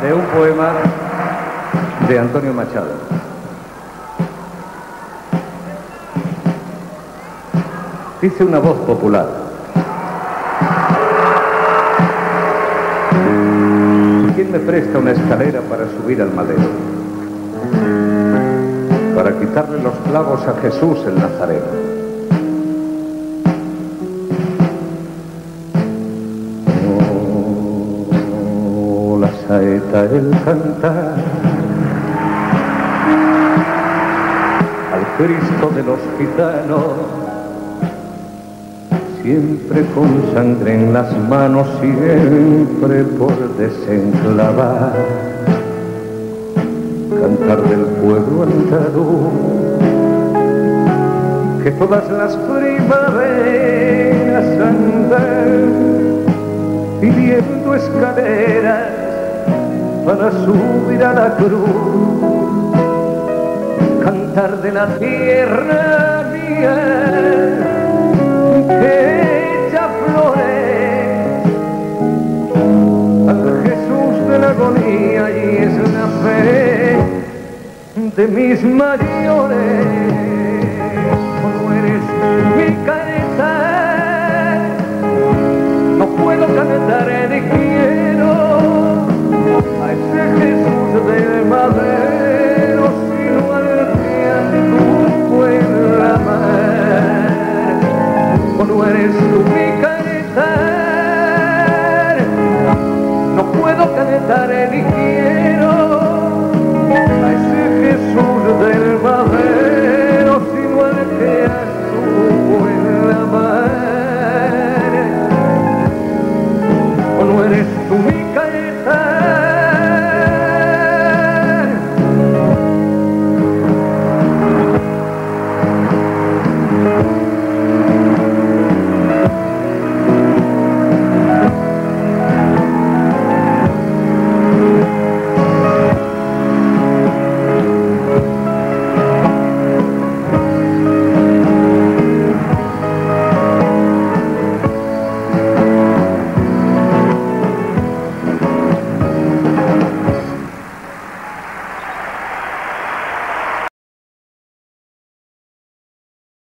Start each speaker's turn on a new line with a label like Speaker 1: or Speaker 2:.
Speaker 1: de un poema de Antonio Machado. Dice una voz popular: ¿quién me presta una escalera para subir al madero? Para quitarle los clavos a Jesús el Nazareno. La saeta, el cantar al Cristo de los gitanos, siempre con sangre en las manos, siempre por desenclavar. Cantar del pueblo andaluz, que todas las primaveras andan pidiendo escaleras para subir a la cruz. Cantar de la tierra mía, que echa flores al Jesús de la agonía, y es la fe de mis mayores. Como eres mi careta, no puedo cantar, ni quiero a ese Jesús de madera.